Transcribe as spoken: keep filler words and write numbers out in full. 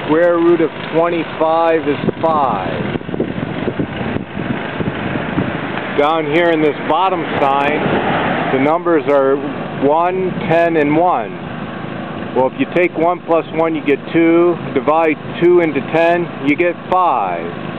square root of twenty-five is five. Down here in this bottom sign, the numbers are one, ten, and one. Well, if you take one plus one, you get two. Divide two into ten, you get five.